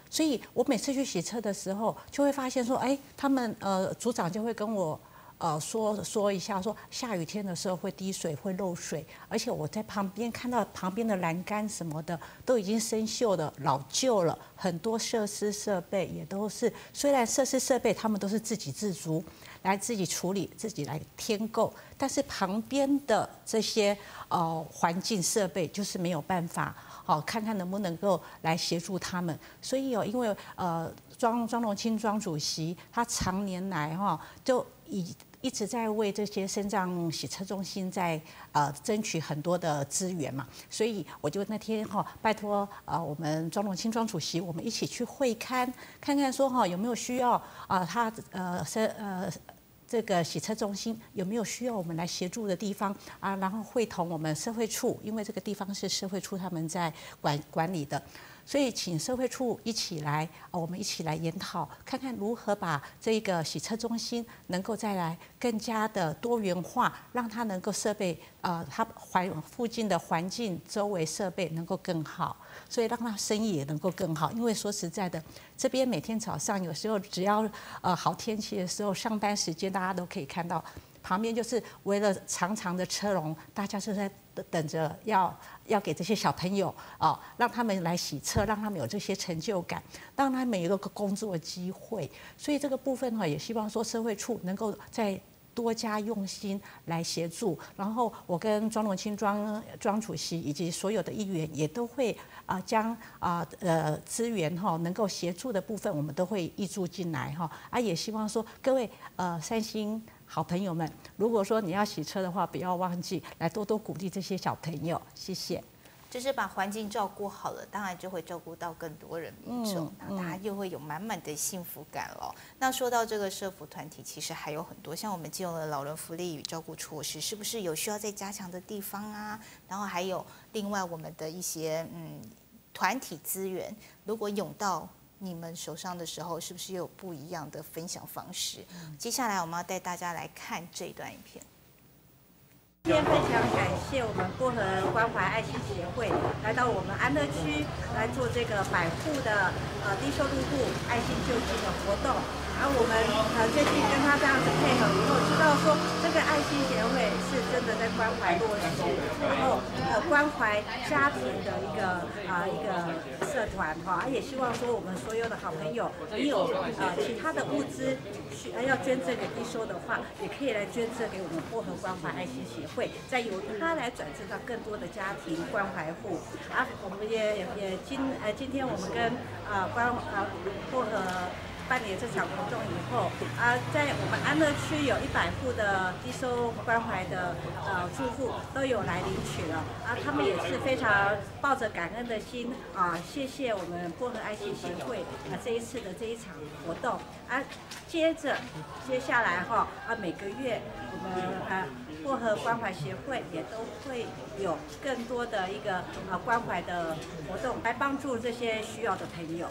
所以我每次去洗车的时候，就会发现说，哎，他们组长就会跟我说一下，说下雨天的时候会滴水会漏水，而且我在旁边看到旁边的栏杆什么的都已经生锈的老旧了，很多设施设备也都是，虽然设施设备他们都是自给自足，来自己处理自己来添购，但是旁边的这些环境设备就是没有办法。看看能不能够来协助他们，所以因为庄荣清庄主席他常年来就一直在为这些身障洗车中心在争取很多的资源嘛，所以我就那天拜托我们庄荣清庄主席，我们一起去会勘，看看说有没有需要他这个洗车中心有没有需要我们来协助的地方啊？然后会同我们社会处，因为这个地方是社会处他们在管理的，所以请社会处一起来，我们一起来研讨，看看如何把这个洗车中心能够再来更加的多元化，让它能够设备它附近的环境周围设备能够更好，所以让它生意也能够更好。因为说实在的，这边每天早上有时候只要好天气的时候，上班时间大家都可以看到，旁边就是围了长长的车龙，大家就在等着要给这些小朋友让他们来洗车，让他们有这些成就感，让他们有一个工作机会。所以这个部分也希望说社会处能够在多加用心来协助，然后我跟庄荣清庄主席以及所有的议员也都会将资源能够协助的部分，我们都会挹注进来也希望说各位三星好朋友们，如果说你要洗车的话，不要忘记来多多鼓励这些小朋友，谢谢。 就是把环境照顾好了，当然就会照顾到更多人民众，那大家又会有满满的幸福感了。那说到这个社福团体，其实还有很多，像我们基隆的老人福利与照顾措施，是不是有需要再加强的地方啊？然后还有另外我们的一些团体资源，如果涌到你们手上的时候，是不是又有不一样的分享方式？接下来我们要带大家来看这一段影片。 今天非常感谢我们薄荷关怀爱心协会来到我们安乐区来做这个100户的低收入户爱心救济的活动。然后我们最近跟他这样子配合以后，知道说这个爱心协会是真的在关怀弱势，然后关怀家庭的一个社团也希望说我们所有的好朋友，你有其他的物资要捐赠给低收的话，也可以来捐赠给我们薄荷关怀爱心协会，再由他来转赠到更多的家庭关怀户。我们也今天我们跟薄荷办理这场活动以后在我们安乐区有100户的低收关怀的住户都有来领取了他们也是非常抱着感恩的心谢谢我们薄荷爱心协会这一次的这一场活动接下来每个月我们薄荷关怀协会也都会有更多的一个关怀的活动来帮助这些需要的朋友。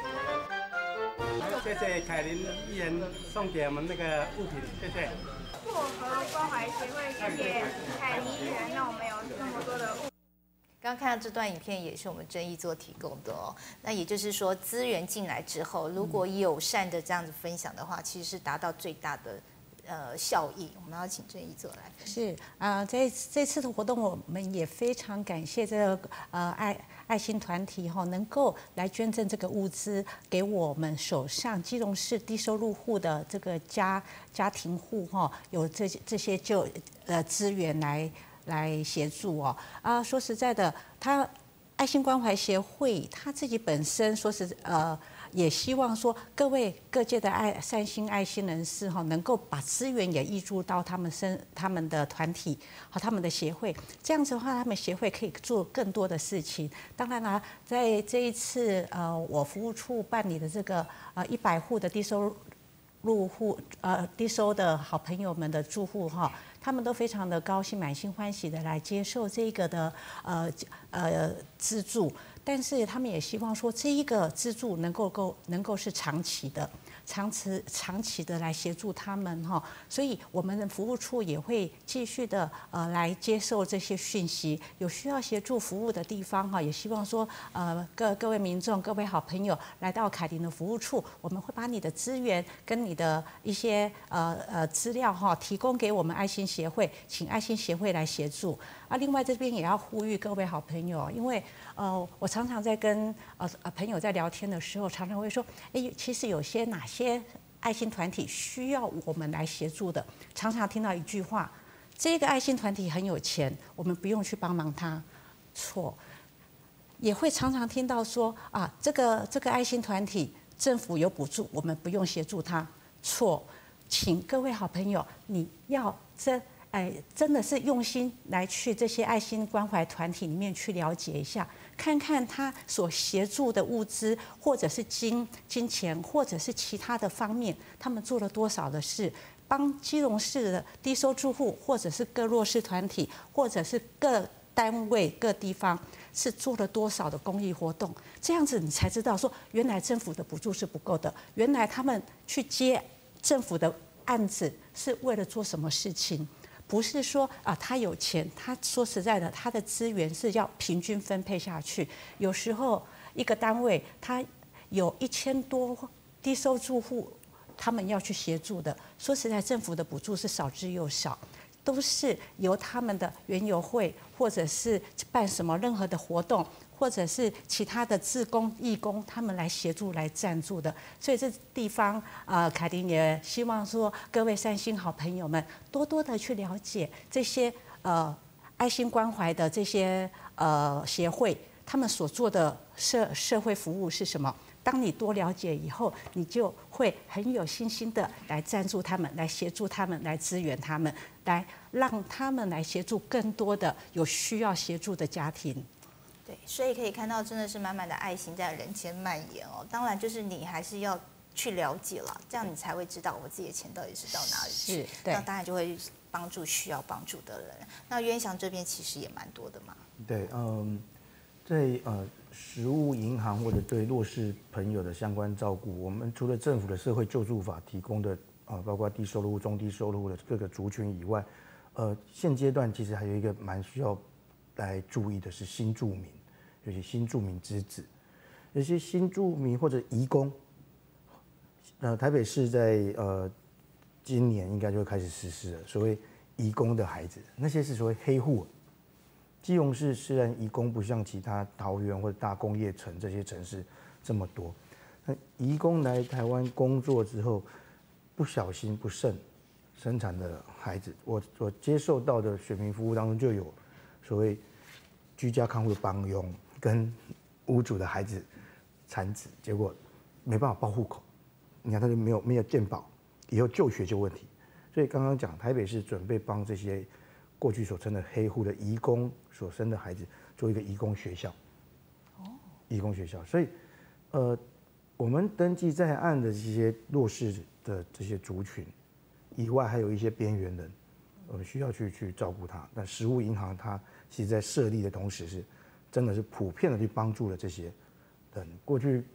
谢谢凯琳议员送给我们那个物品，谢谢。 薄荷关怀协会，谢谢凯琳议员，让我们有那么多的物。 刚看到这段影片也是我们正义做提供的那也就是说资源进来之后，如果友善的这样子分享的话，其实是达到最大的效益。我们要请正义做来是这次的活动，我们也非常感谢这个爱心团体能够来捐赠这个物资给我们手上基隆市低收入户的这个家庭户有这些资源来协助说实在的，爱心关怀协会他自己本身也希望说各界的善心爱心人士能够把资源也挹注到他们的团体和他们的协会，这样子的话，他们协会可以做更多的事情。当然啦，在这一次我服务处办理的这个100户的低收入户低收的好朋友们的住户他们都非常的高兴，满心欢喜的来接受这个的资助。但是他们也希望说，这一个资助能够是长期的， 长期的来协助他们哈，所以我们的服务处也会继续的来接受这些讯息，有需要协助服务的地方哈，也希望说各位民众、各位好朋友来到凯羚的服务处，我们会把你的资源跟你的一些资料哈提供给我们爱心协会，请爱心协会来协助。另外这边也要呼吁各位好朋友，因为我常常在跟朋友在聊天的时候，常常会说，其实有些哪些爱心团体需要我们来协助的，常常听到一句话，这个爱心团体很有钱，我们不用去帮忙他，错。也会常常听到说这个爱心团体政府有补助，我们不用协助他，错。请各位好朋友，你要真的是用心来去这些爱心关怀团体里面去了解一下，看看他所协助的物资，或者是金钱，或者是其他的方面，他们做了多少的事，帮基隆市的低收住户，或者是各弱势团体，或者是各单位、各地方是做了多少的公益活动，这样子你才知道说，原来政府的补助是不够的，原来他们去接政府的案子是为了做什么事情。不是说他有钱，他说实在的，他的资源是要平均分配下去。有时候一个单位他有1000多低收住户，他们要去协助的。说实在，政府的补助是少之又少，都是由他们的园游会或者是办什么任何的活动，或者是其他的志工、义工，他们来协助、来赞助的。所以这地方凯羚也希望说，各位善心好朋友们多多的去了解这些爱心关怀的这些协会，他们所做的社会服务是什么。当你多了解以后，你就会很有信心的来赞助他们，来协助他们，来支援他们，来让他们来协助更多的有需要协助的家庭。 对，所以可以看到，真的是满满的爱心在人间蔓延哦。当然，就是你还是要去了解了，这样你才会知道我自己的钱到底是到哪里去。那当然就会帮助需要帮助的人。那渊祥这边其实也蛮多的嘛。 对，在食物银行或者对弱势朋友的相关照顾，我们除了政府的社会救助法提供的包括低收入户、中低收入户的各个族群以外，现阶段其实还有一个蛮需要来注意的是新住民，尤其新住民之子，有些新住民或者移工，台北市在今年应该就会开始实施了所谓移工的孩子，那些是所谓黑户。基隆市虽然移工不像其他桃园或者大工业城这些城市这么多，那移工来台湾工作之后，不小心不慎生产的孩子，我接受到的选民服务当中就有所谓居家看护的帮佣跟屋主的孩子产子，结果没办法报户口，你看他就没有健保，以后就学就问题。所以刚刚讲台北市准备帮这些过去所称的黑户的移工所生的孩子做一个移工学校，移工学校。所以我们登记在案的这些弱势的这些族群以外，还有一些边缘人，我们需要去照顾他。那食物银行它其实在设立的同时是真的是普遍的去帮助了这些人。过去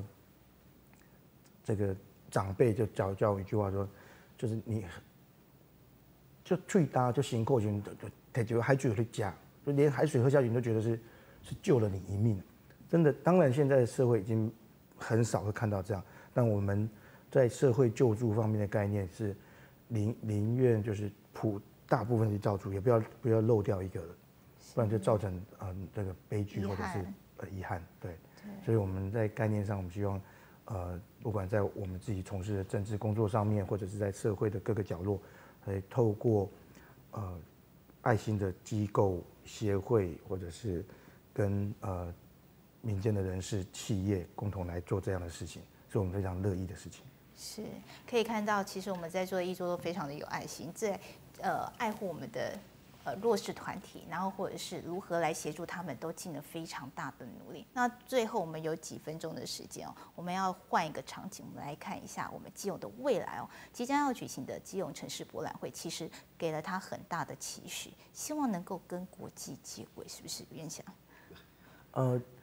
这个长辈就教一句话说，就是你就最大就行过去，就海水去加，就连海水喝下去你都觉得是救了你一命。真的，当然现在的社会已经很少会看到这样，但我们在社会救助方面的概念是宁愿就是大部分去照顾，也不要漏掉一个人，不然就造成这个悲剧或者是遗憾。对，所以我们在概念上，我们希望不管在我们自己从事的政治工作上面，或者是在社会的各个角落，透过爱心的机构、协会，或者是跟民间的人士、企业共同来做这样的事情，是我们非常乐意的事情。 是可以看到，其实我们在做的义作都非常的有爱心，在爱护我们的弱势团体，然后或者是如何来协助他们，都尽了非常大的努力。那最后我们有几分钟的时间哦，我们要换一个场景，我们来看一下我们基隆的未来哦。即将要举行的基隆城市博览会，其实给了他很大的期许，希望能够跟国际接轨，是不是？渊祥？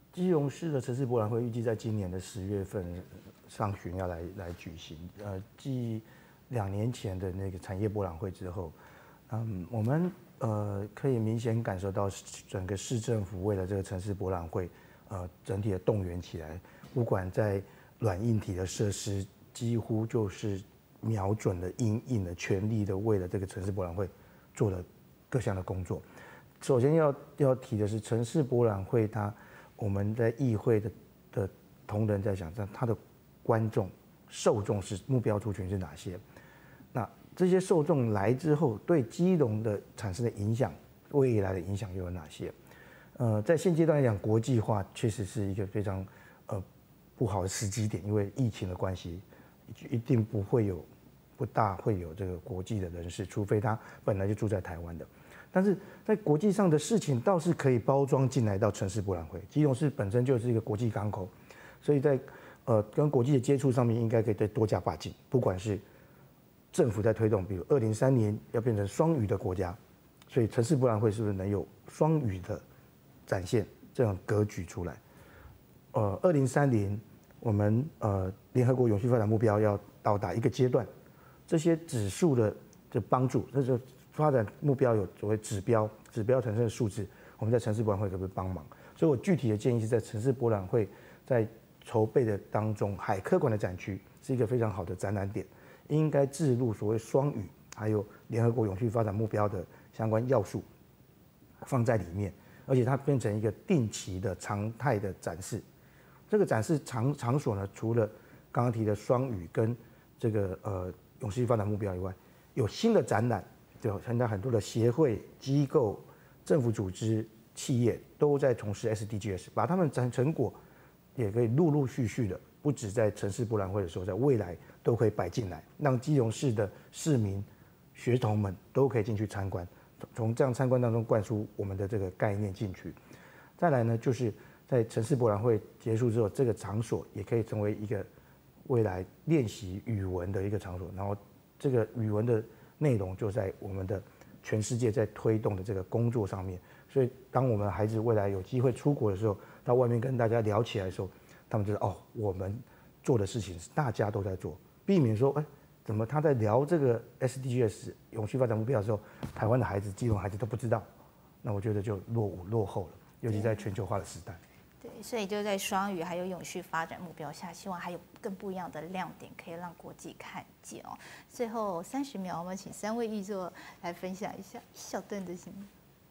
基隆市的城市博览会预计在今年的10月份上旬要来举行。继2年前的那个产业博览会之后，我们可以明显感受到整个市政府为了这个城市博览会，整体的动员起来，不管在软硬体的设施，几乎就是瞄准了因应的全力的为了这个城市博览会做了各项的工作。首先要提的是城市博览会我们在议会的同仁在想，它的观众受众是目标族群是哪些？那这些受众来之后，对基隆的产生的影响，未来的影响又有哪些？在现阶段来讲，国际化确实是一个非常不好的时机点，因为疫情的关系，一定不大会有这个国际的人士，除非他本来就住在台湾的。但是在国际上的事情倒是可以包装进来到城市博览会。基隆市本身就是一个国际港口，所以在跟国际的接触上面应该可以再多加把劲。不管是政府在推动，比如2030年要变成双语的国家，所以城市博览会是不是能有双语的展现这种格局出来？2030我们联合国永续发展目标要到达一个阶段，这些指数的帮助，这就发展目标有所谓指标产生的数字，我们在城市博览会可不可以帮忙？所以我具体的建议是在城市博览会在筹备的当中，海科馆的展区是一个非常好的展览点，应该置入所谓双语，还有联合国永续发展目标的相关要素放在里面，而且它变成一个定期的常态的展示。这个展示场所呢，除了刚刚提的双语跟这个永续发展目标以外，有新的展览。对，现在很多的协会、机构、政府组织、企业都在从事 SDGs， 把他们成果也可以陆陆续续的，不止在城市博览会的时候，在未来都可以摆进来，让基隆市的市民、学童们都可以进去参观，从这样参观当中灌输我们的这个概念进去。再来呢，就是在城市博览会结束之后，这个场所也可以成为一个未来练习语文的一个场所，然后这个语文的内容就在我们的全世界在推动的这个工作上面，所以当我们孩子未来有机会出国的时候，到外面跟大家聊起来的时候，他们知道我们做的事情是大家都在做，避免说怎么他在聊这个 SDGs 永续发展目标的时候，台湾的孩子、基隆孩子都不知道，那我觉得就落后了，尤其在全球化的时代。 对，所以就在双语还有永续发展目标下，希望还有更不一样的亮点可以让国际看见哦。最后30秒，我们请3位议座来分享一下一小段的心。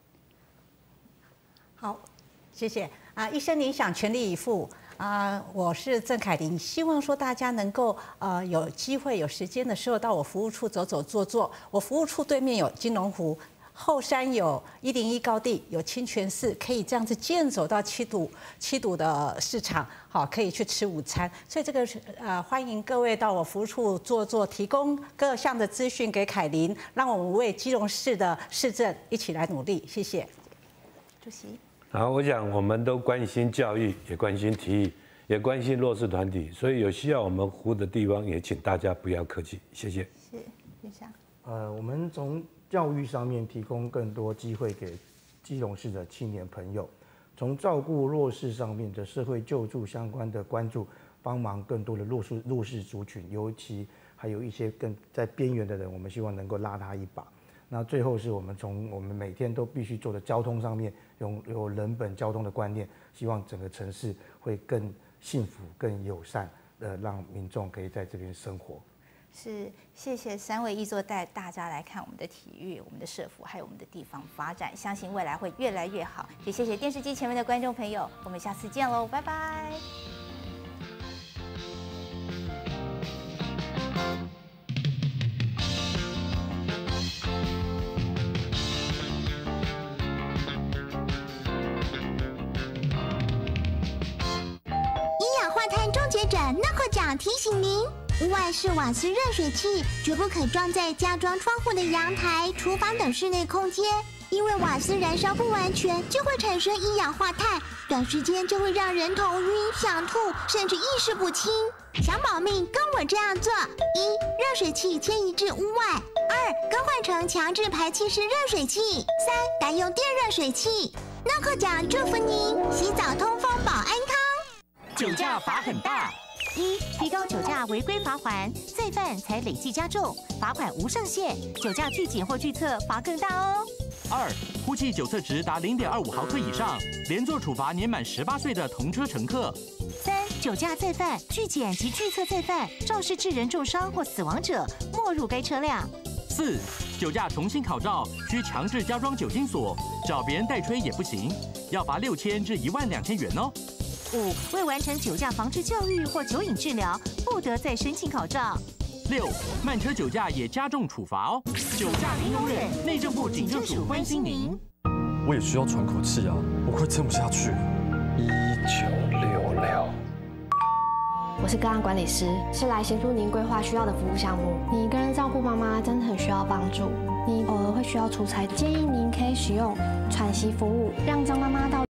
好，谢谢一生理想，全力以赴我是郑凯琳，希望说大家能够有机会有时间的时候到我服务处走走坐坐。我服务处对面有金龙湖。后山有101高地，有清泉寺，可以这样子健走到七堵的市场，好，可以去吃午餐。所以这个欢迎各位到我服务处坐坐，提供各项的资讯给凯琳，让我们为基隆市的市政一起来努力。谢谢， 主席。 好，我想我们都关心教育，也关心体育，也关心弱势团体，所以有需要我们服务的地方，也请大家不要客气，谢谢。 是，院长。 我们从教育上面提供更多机会给基隆市的青年朋友，从照顾弱势上面的社会救助相关的关注，帮忙更多的弱势族群，尤其还有一些更在边缘的人，我们希望能够拉他一把。那最后是我们从我们每天都必须做的交通上面，有人本交通的观念，希望整个城市会更幸福、更友善的，让民众可以在这边生活。 是，谢谢3位议座带大家来看我们的体育、我们的社福，还有我们的地方发展，相信未来会越来越好。也谢谢电视机前面的观众朋友，我们下次见喽，拜拜。 一氧化碳终结者NOCO奖提醒您。屋外式瓦斯热水器绝不可装在加装窗户的阳台、厨房等室内空间，因为瓦斯燃烧不完全就会产生一氧化碳，短时间就会让人头晕、想吐，甚至意识不清。想保命，跟我这样做：1. 热水器迁移至屋外；2. 更换成强制排气式热水器；3. 改用电热水器。NOCO奖祝福您，洗澡通风保安。 驾罚很大。 一、提高酒驾违规罚锾，再犯才累计加重，罚款无上限，酒驾拒检或拒测罚更大哦。 2、呼气酒测值达0.25毫克以上，连坐处罚年满18岁的同车乘客。 3、酒驾再犯、拒检及拒测再犯，肇事致人重伤或死亡者，没入该车辆。 4、酒驾重新考照，需强制加装酒精锁，找别人代吹也不行，要罚6000至12000元哦。 5、未完成酒驾防治教育或酒瘾治疗，不得再申请考照。 6、慢车酒驾也加重处罚哦。酒驾零容忍，内政部警政署关心您。 我也需要喘口气啊，我快撑不下去了。1966。 我是个案管理师，是来协助您规划需要的服务项目。你一个人照顾妈妈真的很需要帮助，你偶尔会需要出差，建议您可以使用喘息服务，让张妈妈到